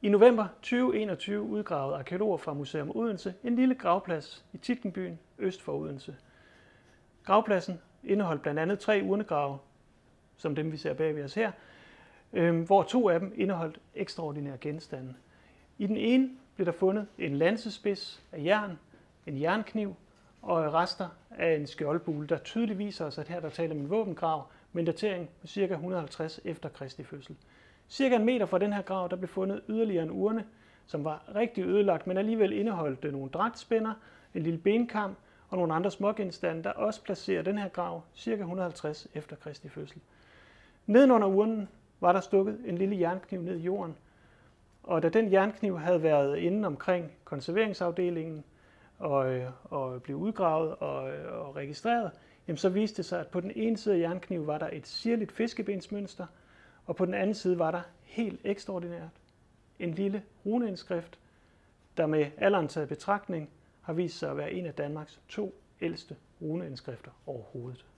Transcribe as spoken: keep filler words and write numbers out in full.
I november tyve enogtyve udgravede arkæologer fra Museum Odense en lille gravplads i Tietgenbyen øst for Odense. Gravpladsen indeholdt blandt andet tre urnegrave, som dem vi ser bag ved os her, hvor to af dem indeholdt ekstraordinære genstande. I den ene blev der fundet en lansespids af jern, en jernkniv og rester af en skjoldbule, der tydeligt viser os, at her der taler om en våbengrav med en datering på ca. et hundrede og halvtreds efter Kristi fødsel. Cirka en meter fra den her grav der blev fundet yderligere en urne, som var rigtig ødelagt, men alligevel indeholdt nogle dragtspænder, en lille benkam og nogle andre smågenstande, der også placerer den her grav ca. et hundrede og halvtreds efter Kristi fødsel. Nedenunder urnen var der stukket en lille jernkniv ned i jorden, og da den jernkniv havde været inde omkring konserveringsafdelingen og, og blev udgravet og, og registreret, jamen så viste det sig, at på den ene side af jernkniven var der et sirligt fiskebensmønster, og på den anden side var der helt ekstraordinært en lille runeindskrift, der med alderen taget betragtning har vist sig at være en af Danmarks to ældste runeindskrifter overhovedet.